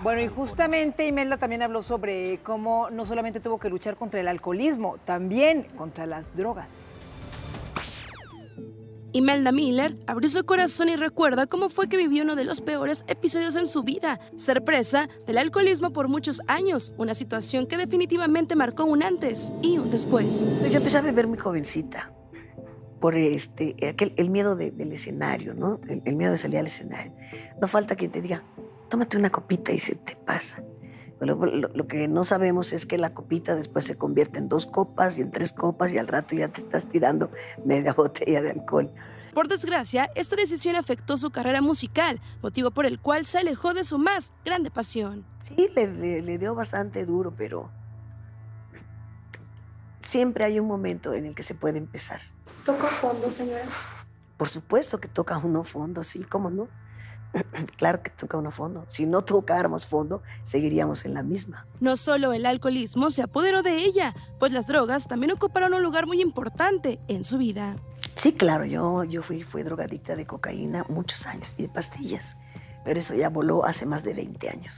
Bueno, y justamente Imelda también habló sobre cómo no solamente tuvo que luchar contra el alcoholismo, también contra las drogas. Imelda Miller abrió su corazón y recuerda cómo fue que vivió uno de los peores episodios en su vida, ser presa del alcoholismo por muchos años, una situación que definitivamente marcó un antes y un después. Yo empecé a beber muy jovencita por el miedo del escenario, ¿no? El miedo de salir al escenario. No falta quien te diga, tómate una copita y se te pasa. Lo que no sabemos es que la copita después se convierte en 2 copas y en 3 copas y al rato ya te estás tirando media botella de alcohol. Por desgracia, esta decisión afectó su carrera musical, motivo por el cual se alejó de su más grande pasión. Sí, le dio bastante duro, pero siempre hay un momento en el que se puede empezar. ¿Toca fondo, señora? Por supuesto que toca uno fondo, sí, ¿cómo no? Claro que toca uno fondo. Si no tocáramos fondo, seguiríamos en la misma. No solo el alcoholismo se apoderó de ella, pues las drogas también ocuparon un lugar muy importante en su vida. Sí, claro, yo fui drogadicta de cocaína muchos años y de pastillas, pero eso ya voló hace más de 20 años.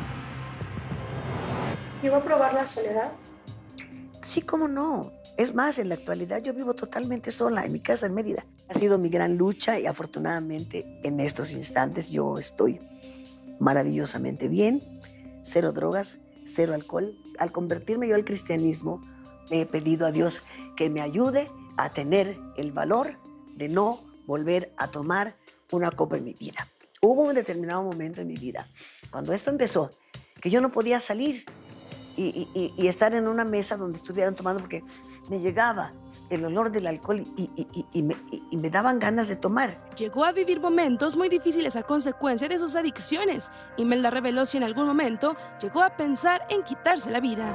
¿Llegó a probar la soledad? Sí, cómo no. Es más, en la actualidad yo vivo totalmente sola en mi casa en Mérida. Ha sido mi gran lucha y afortunadamente en estos instantes yo estoy maravillosamente bien. 0 drogas, 0 alcohol. Al convertirme yo al cristianismo, le he pedido a Dios que me ayude a tener el valor de no volver a tomar una copa en mi vida. Hubo un determinado momento en mi vida, cuando esto empezó, que yo no podía salir y estar en una mesa donde estuvieran tomando porque me llegaba el olor del alcohol y me daban ganas de tomar. Llegó a vivir momentos muy difíciles a consecuencia de sus adicciones. Imelda reveló si en algún momento llegó a pensar en quitarse la vida.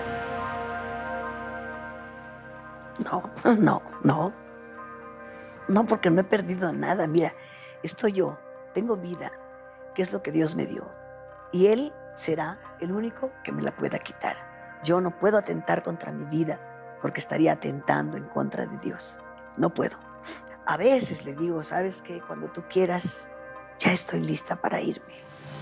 No, porque no he perdido nada. Mira, estoy yo, tengo vida, que es lo que Dios me dio. Y Él será el único que me la pueda quitar. Yo no puedo atentar contra mi vida porque estaría atentando en contra de Dios. No puedo. A veces le digo, ¿sabes qué? Cuando tú quieras, ya estoy lista para irme.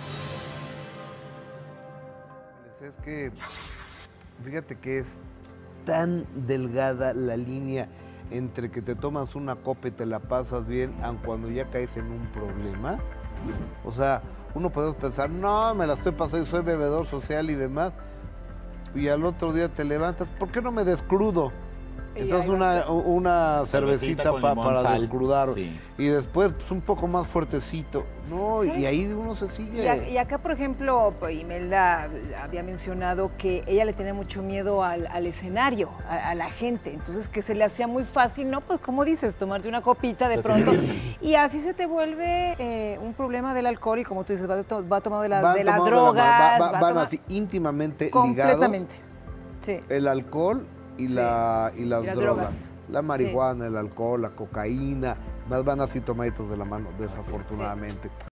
Es que, fíjate que es tan delgada la línea entre que te tomas una copa y te la pasas bien, aun cuando ya caes en un problema. O sea, uno puede pensar, no, me la estoy pasando y soy bebedor social y demás, y al otro día te levantas, ¿por qué no me descrudo? Entonces una cervecita para descrudar, sí. Y después pues, un poco más fuertecito, ¿no? Sí. Y ahí uno se sigue. Y acá, por ejemplo, Imelda había mencionado que ella le tenía mucho miedo al escenario, a la gente, entonces que se le hacía muy fácil, ¿no? Pues como dices, tomarte una copita de pronto, y así se te vuelve un problema del alcohol y como tú dices, va tomado de las drogas. Van así íntimamente completamente ligados, sí. El alcohol y las drogas. La marihuana, sí. El alcohol, la cocaína, más van así tomaditos de la mano, desafortunadamente. Sí.